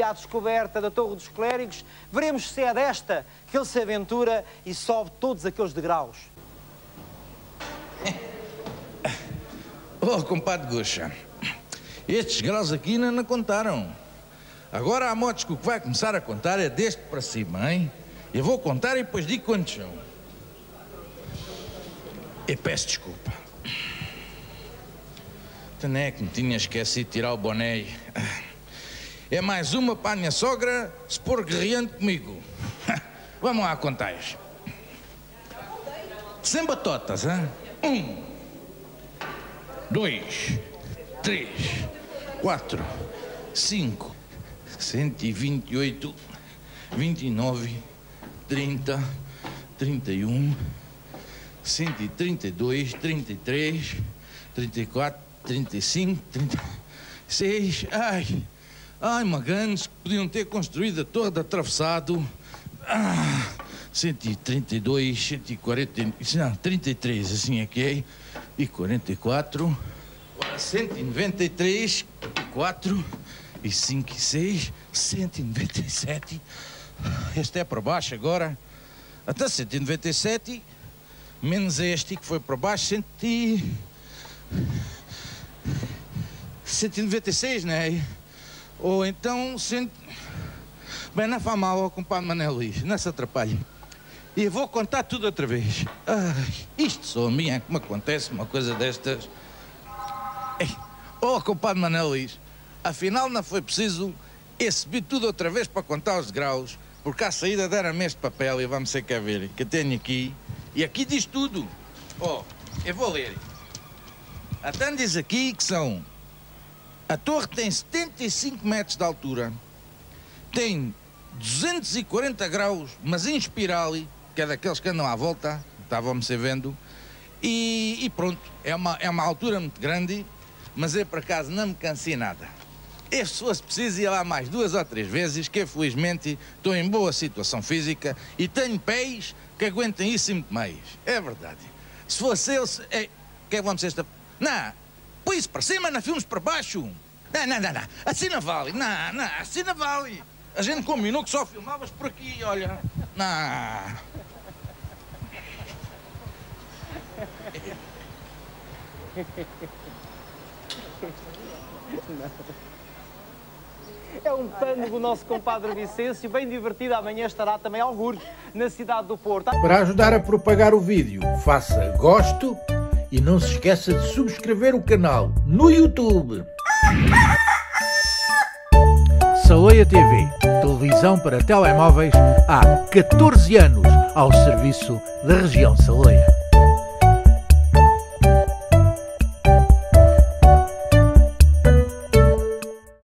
dia à descoberta da Torre dos Clérigos, veremos se é desta que ele se aventura e sobe todos aqueles degraus. Oh, compadre Goxa, estes graus aqui não contaram. Agora há modos que o que vai começar a contar é deste para cima, hein? Eu vou contar e depois digo quantos são. E peço desculpa. Não é que me tinha esquecido de tirar o boné. É mais uma para a minha sogra se pôr guerreando comigo. Vamos lá contar. Sem batotas, hein? 1, 2, 3, 4, 5, 128, 29, 30, 31, 132, 33, 34, 35, 36, ai, maganos, que podiam ter construído a torre de atravessado. 132, 140, não, 33, assim é que é, e 44, 193, 4, e 5 e 6, 197, este é para baixo agora, até 197, menos este que foi para baixo, 196, não é? Ou então, bem, não faz mal ao compadre Manel Luís, não se atrapalhe. E vou contar tudo outra vez. Isto só a mim é que me acontece uma coisa destas. Oh, compadre Manel Luís, afinal não foi preciso subir tudo outra vez para contar os degraus, porque à saída deram-me este papel e vamos ser cá ver, que eu tenho aqui, e aqui diz tudo. Oh, eu vou ler. Até diz aqui que são... A torre tem 75 metros de altura, tem 240 graus, mas em espiral, que é daqueles que andam à volta, estávamos a vendo, e pronto, é uma altura muito grande, mas eu por acaso não me cansei nada. E se fosse preciso ir lá mais 2 ou 3 vezes, que eu felizmente estou em boa situação física e tenho pés que aguentem isso e muito mais. É verdade. Se fosse eu... que vamos ser esta... Não, põe isso para cima, não filmes para baixo. Não. Assim não vale. Não, assim não vale. A gente combinou que só filmavas por aqui, olha. Não. É um pano do nosso compadre Vicêncio, bem divertido. Amanhã estará também algures na cidade do Porto. Para ajudar a propagar o vídeo, faça gosto e não se esqueça de subscrever o canal no YouTube. Saleia TV, televisão para telemóveis há 14 anos ao serviço da região Saleia.